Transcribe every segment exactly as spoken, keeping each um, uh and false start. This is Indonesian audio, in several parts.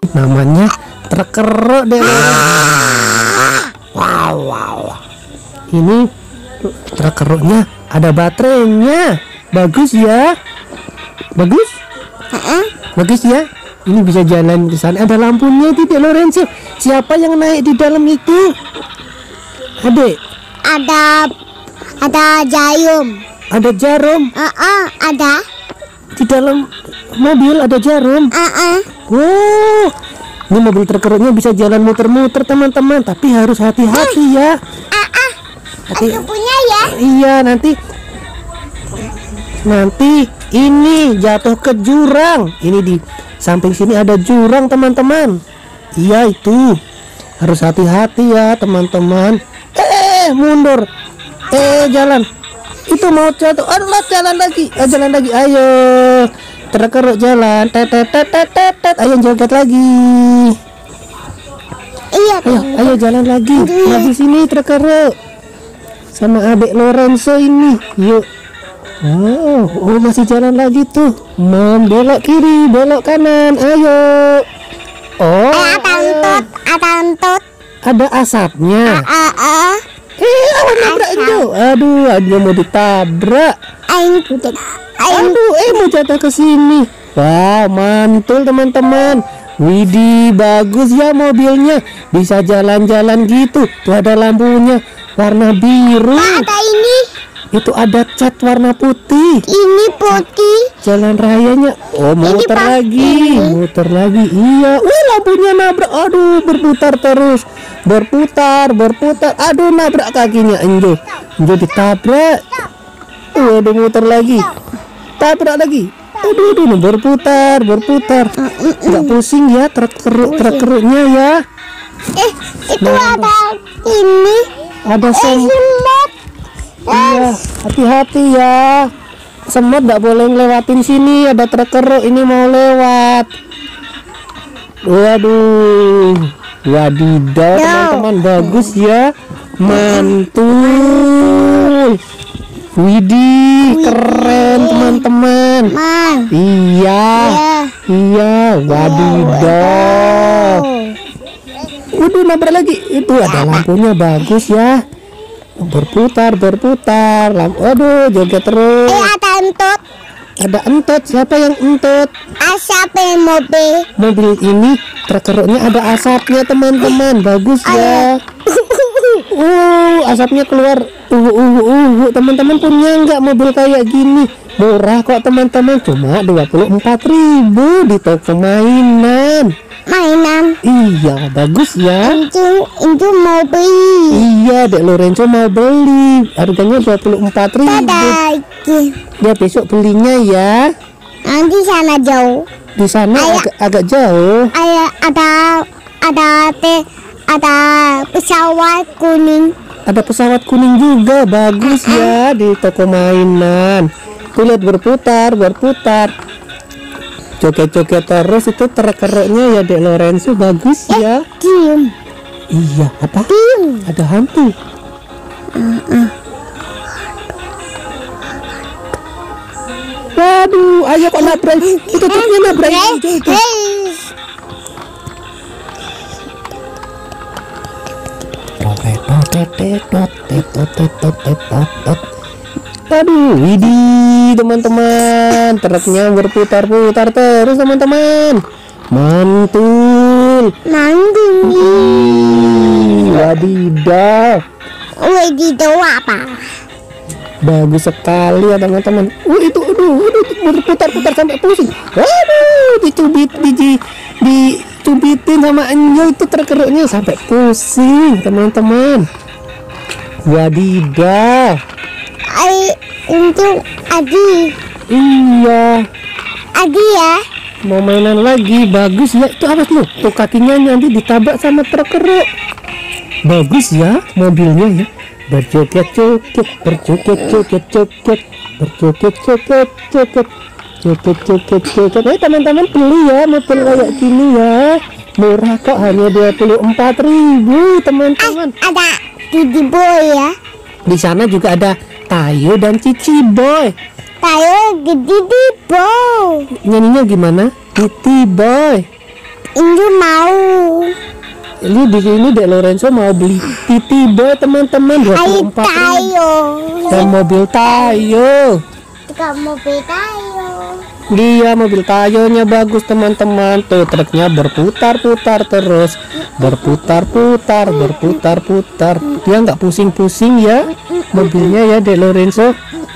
Namanya truk keruk deh. Wow, wow. Ini truk keruknya ada baterainya. Bagus ya. Bagus? Bagus ya. Ini bisa jalan ke sana. Ada lampunya itu, Dek Lorenzo. Siapa yang naik di dalam itu? Adek. Ada ada jarum. Ada jarum. Uh -uh, ada. Di dalam mobil ada jarum. Uh -uh. Wow. Ini mobil truk keruknya bisa jalan muter-muter, teman-teman. Tapi harus hati-hati ya. Uh -uh. Hati. Aku punya ya. Iya, nanti nanti ini jatuh ke jurang. Ini di samping sini ada jurang, teman-teman. Iya, itu harus hati-hati ya, teman-teman. Eh, mundur. Eh, jalan. Itu mau jatuh. Allah, jalan lagi. Eh, jalan lagi. Ayo. Truk keruk jalan. Tet tet tet tet tet, tet. Ayo joget lagi. Iya. Ayo, ayo jalan lagi. Lagi sini truk keruk. Sama adik Lorenzo ini. Yuk. Oh, oh masih jalan lagi tuh. Mom, belok kiri, belok kanan. Ayo. Oh. Eh, ada entut, ada entut. Ada asapnya. Uh -uh. Eh, awan nabrak itu. Aduh, dia mau ditabrak. Entut. Aduh, eh mau jatuh ke sini. Wow, mantul teman-teman. Widih, bagus ya mobilnya. Bisa jalan-jalan gitu. Tuh ada lampunya warna biru. Ada ini. Itu ada cat warna putih. Ini putih. Jalan rayanya. Oh, muter lagi, muter lagi. Iya. Wih, lampunya nabrak. Aduh, berputar terus. Berputar, berputar. Aduh, nabrak kakinya Enjo. Enjo ditabrak. Waduh, muter lagi. Tabrak lagi. Aduh, aduh, berputar, berputar. Nggak pusing ya truk keruk, truk keruknya ya. Eh, itu ada ini. Ada sem. Iya, hati-hati ya. Semut nggak boleh ngelewatin sini. Ada truk keruk ini mau lewat. Waduh, wadidaw teman-teman, bagus ya, mantul. Widih, keren teman-teman. Iya, iya, wadidaw. Udah nabrak lagi. Itu ada lampunya, bagus ya. Berputar, berputar. Lampu, aduh, joget terus. Eh, ada entut. Ada entut. Siapa yang entut? Asap mobil. Mobil ini truk keruknya ada asapnya, teman-teman. Bagus ya. Uh, asapnya keluar. Uh, uh, uh, uh. Teman-teman punya nggak mobil kayak gini? Murah kok, teman-teman. Cuma dua puluh empat ribu di toko mainan. Mainan. Iya, bagus ya. Itu itu mau beli. Iya, Dek Lorenzo mau beli. Harganya dua puluh empat ribu. Ya, besok belinya ya. Nanti sana jauh. Di sana agak, agak jauh. Ayah, ada ada te, ada pesawat kuning. Ada pesawat kuning juga, bagus ya di toko mainan. Tuh lihat, berputar, berputar. Joget-joget terus itu truk keruknya ya, Dek Lorenzo, bagus ya. Diam. Iya, apa? Diam. Ada hantu. Uh-uh. Waduh, ayo kok nabrak. Itu truknya nabrak itu. itu. Aduh, widih teman-teman, truknya berputar-putar terus teman-teman. Mantul. Mantul. Wadidaw. Wadidaw apa? Bagus sekali ya teman-teman. Uh, itu aduh, aduh, berputar-putar sampai pusing. Aduh, dicubit, di dicubitin sama Enjo itu truk keruknya sampai pusing teman-teman. Wadidaw. Ay, itu Adi. Iya. Adi ya. Mau mainan lagi, bagus ya. Itu apa tuh? Tuh kakinya nanti ditabrak sama truk keruk. Bagus ya mobilnya ya. Berjoget-joget, berjoget-joget-joget, berjoget-joget-joget, joget-joget-joget. Eh teman-teman beli ya mobil kayak gini ya. Murah kok, hanya dua puluh empat ribu teman-teman. Eh, ada Didi Boy ya. Di sana juga ada Tayo dan Cici Boy. Tayo Didi Boy. Nyanyinya gimana? Didi Boy. Inju mau. Ini di sini Dek Lorenzo mau beli Titi Boy teman-teman, dua puluh Ayo empat ribu. tayo. Dan mobil Tayo. Juga mobil tayo. Dia mobil Tayonya bagus teman-teman. Tuh truknya berputar-putar terus, berputar-putar, berputar-putar. Dia nggak pusing-pusing ya mobilnya ya Dek Lorenzo.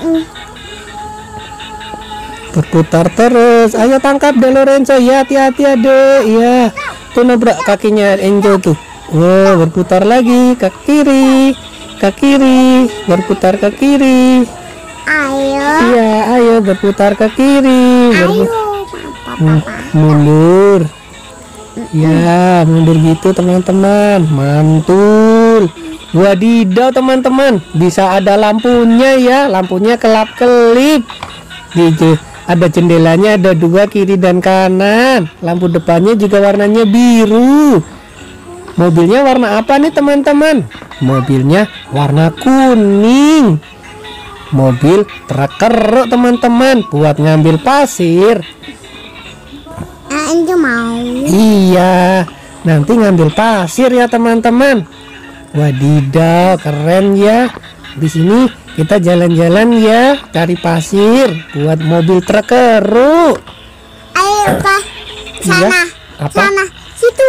Berputar terus. Ayo tangkap Dek Lorenzo ya, hati-hati adek ya. Tuh nabrak kakinya Angel tuh. Wow, berputar lagi ke kiri, ke kiri, berputar ke kiri. Ayo. Iya, ayo berputar ke kiri. Berpu- Ayo. Hmm, mundur. Ya, mundur gitu teman-teman. Mantul. Wadidaw teman-teman, bisa ada lampunya ya. Lampunya kelap-kelip. Gitu. Ada jendelanya, ada dua kiri dan kanan. Lampu depannya juga warnanya biru. Mobilnya warna apa nih teman-teman? Mobilnya warna kuning. Mobil truk keruk teman-teman, buat ngambil pasir. Ah, Inju mau. Iya, nanti ngambil pasir ya teman-teman. Wadidaw, keren ya. Di sini kita jalan-jalan ya, cari pasir buat mobil truk keruk. Ayo ke sana. Iya, apa? Sana. Situ.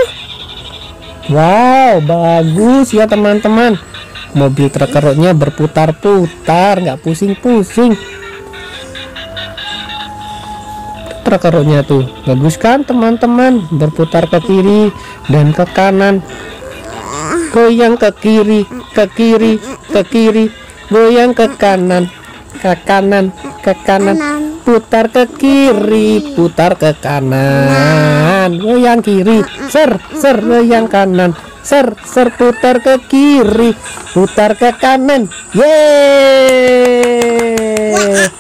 Wow, bagus ya teman-teman. Mobil truk keruknya berputar-putar, nggak pusing-pusing. Truk keruknya tuh bagus kan teman-teman, berputar ke kiri dan ke kanan. Goyang ke kiri, ke kiri, ke kiri, goyang ke kanan, ke kanan, ke kanan, putar ke kiri, putar ke kanan, goyang kiri, ser, ser, goyang kanan, ser, ser, putar ke kiri, putar ke kanan. Yeay!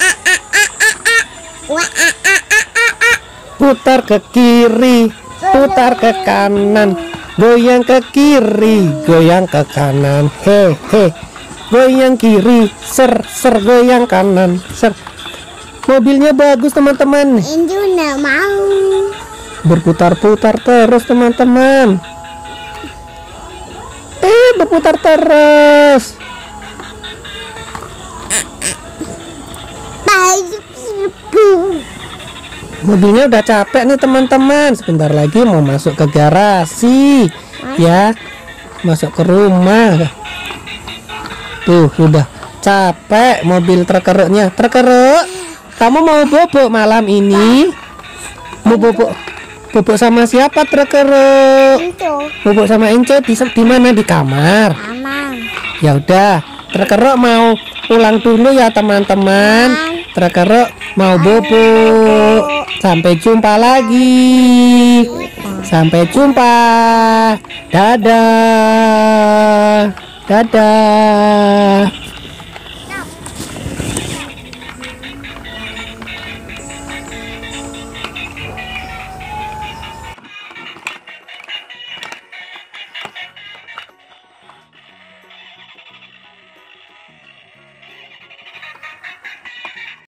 Putar ke kiri, putar ke kanan, goyang ke kiri, goyang ke kanan, he he, goyang kiri, ser ser, goyang kanan, ser. Mobilnya bagus teman-teman, Inju nggak mau. berputar-putar terus teman-teman. Eh, berputar terus. Bayu. Mobilnya udah capek nih teman-teman. Sebentar lagi mau masuk ke garasi ya, masuk ke rumah. Tuh udah capek mobil truk keruknya. Truk keruk, kamu mau bobok malam ini? Mau bobok bobok sama siapa truk keruk? Inju. Bobok sama Ence di di mana, di kamar? Aman. Ya udah, truk keruk mau pulang dulu ya teman-teman. Truk keruk mau bobok. Sampai jumpa lagi. Sampai jumpa. Dadah. Dadah.